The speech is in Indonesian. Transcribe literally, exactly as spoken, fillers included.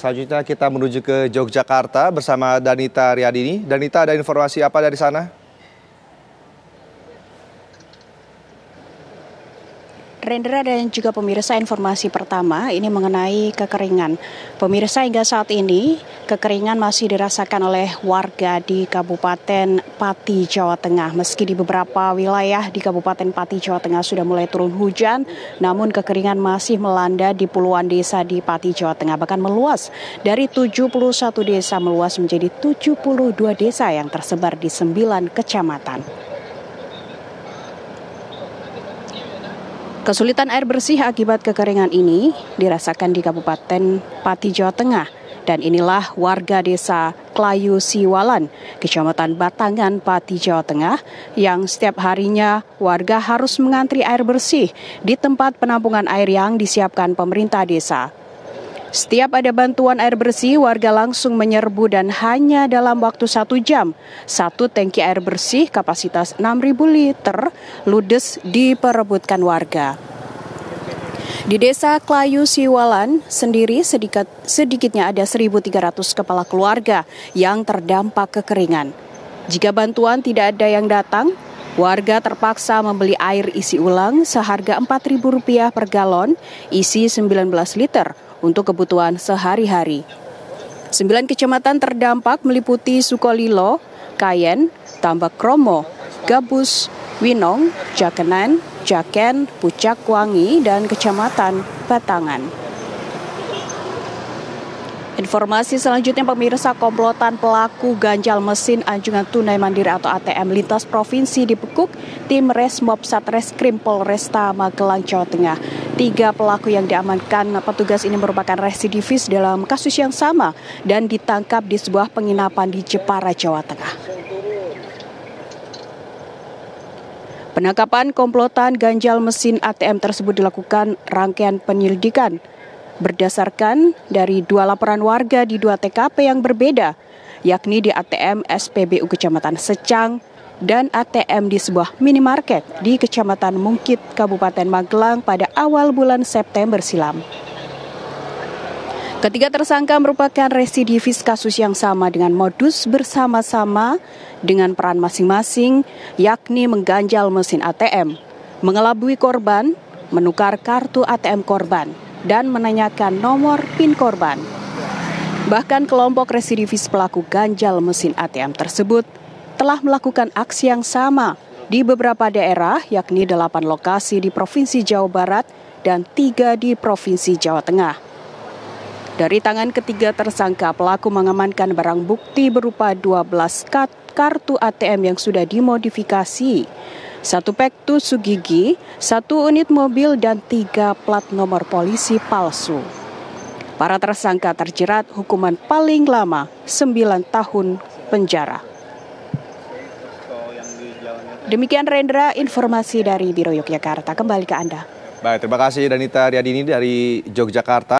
Selanjutnya kita menuju ke Yogyakarta bersama Danita Riyadini. Danita, ada informasi apa dari sana? Rendra dan juga pemirsa, informasi pertama ini mengenai kekeringan. Pemirsa, hingga saat ini kekeringan masih dirasakan oleh warga di Kabupaten Pati, Jawa Tengah. Meski di beberapa wilayah di Kabupaten Pati, Jawa Tengah sudah mulai turun hujan, namun kekeringan masih melanda di puluhan desa di Pati, Jawa Tengah. Bahkan meluas dari tujuh puluh satu desa meluas menjadi tujuh puluh dua desa yang tersebar di sembilan kecamatan. Kesulitan air bersih akibat kekeringan ini dirasakan di Kabupaten Pati, Jawa Tengah. Dan inilah warga desa Klayu Siwalan, Kecamatan Batangan, Pati, Jawa Tengah, yang setiap harinya warga harus mengantri air bersih di tempat penampungan air yang disiapkan pemerintah desa. Setiap ada bantuan air bersih, warga langsung menyerbu dan hanya dalam waktu satu jam, satu tangki air bersih kapasitas enam ribu liter ludes diperebutkan warga. Di desa Klayu Siwalan sendiri sedikit, sedikitnya ada seribu tiga ratus kepala keluarga yang terdampak kekeringan. Jika bantuan tidak ada yang datang, warga terpaksa membeli air isi ulang seharga empat ribu rupiah per galon, isi sembilan belas liter untuk kebutuhan sehari-hari. Sembilan kecamatan terdampak meliputi Sukolilo, Kayen, Tambak Kromo, Gabus, Winong, Jakenan, Jaken, Pucak Wangi, dan Kecamatan Batangan. Informasi selanjutnya, pemirsa, komplotan pelaku ganjal mesin anjungan tunai mandiri atau A T M lintas provinsi dibekuk tim Resmob Satreskrim Polresta Magelang, Jawa Tengah. Tiga pelaku yang diamankan petugas ini merupakan residivis dalam kasus yang sama dan ditangkap di sebuah penginapan di Jepara, Jawa Tengah. Penangkapan komplotan ganjal mesin A T M tersebut dilakukan rangkaian penyelidikan berdasarkan dari dua laporan warga di dua T K P yang berbeda, yakni di A T M S P B U Kecamatan Secang dan A T M di sebuah minimarket di Kecamatan Mungkit, Kabupaten Magelang pada awal bulan September silam. Ketiga tersangka merupakan residivis kasus yang sama dengan modus bersama-sama dengan peran masing-masing, yakni mengganjal mesin A T M, mengelabui korban, menukar kartu A T M korban, dan menanyakan nomor PIN korban. Bahkan kelompok residivis pelaku ganjal mesin A T M tersebut telah melakukan aksi yang sama di beberapa daerah, yakni delapan lokasi di Provinsi Jawa Barat dan tiga di Provinsi Jawa Tengah. Dari tangan ketiga tersangka, pelaku mengamankan barang bukti berupa dua belas kartu A T M yang sudah dimodifikasi, satu pektus sugigi, satu unit mobil, dan tiga plat nomor polisi palsu. Para tersangka terjerat hukuman paling lama sembilan tahun penjara. Demikian, Rendra, informasi dari Biro Yogyakarta. Kembali ke Anda. Baik, terima kasih Danita Riyadini dari Yogyakarta.